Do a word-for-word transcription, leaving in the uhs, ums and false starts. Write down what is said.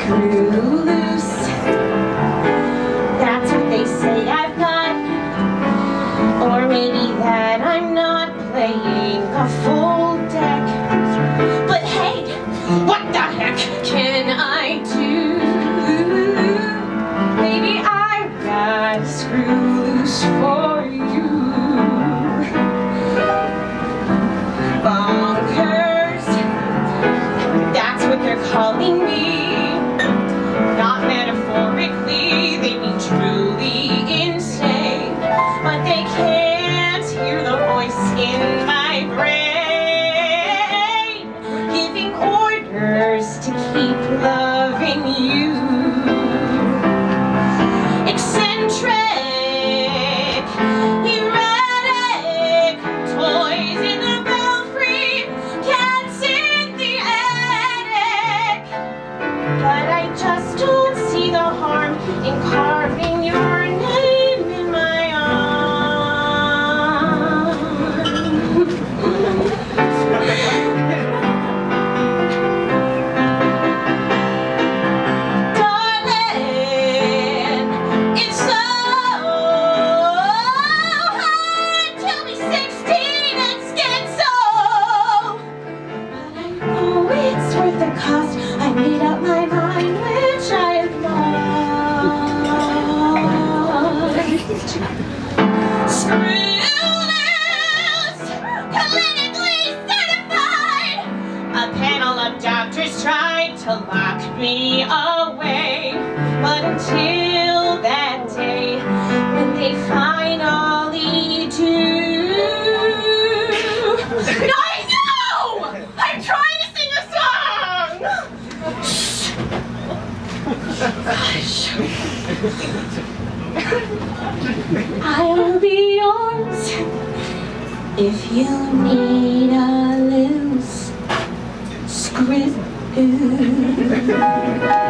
screw loose. That's what they say I've got. Or maybe that I'm not playing a full deck. But hey, what the heck can I do? Maybe I've got a screw loose for you. Bonkers, that's what they're calling me. Not metaphorically, they mean truly insane. But they can't hear the voice in my brain, giving orders to keep loving you. Eccentric, erratic, toys in the belfry, cats in the attic. But I just don't see the harm in carving your name in my arm. Darling, it's so hard to be sixteen and schizo. But I know it's worth the cost. I made up my mind, which I have lost. Screw loose, clinically certified. A panel of doctors tried to lock me away. But until that day, when they finally do. No, I know! I'm trying to sing a song! Gosh. I'll be yours if you need a loose screw.